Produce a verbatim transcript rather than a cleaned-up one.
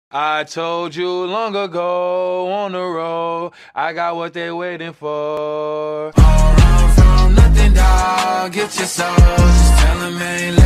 I told you long ago on the road, I got what they waiting for. Don't run from nothing, dog. Get your soul. Just tell them ain't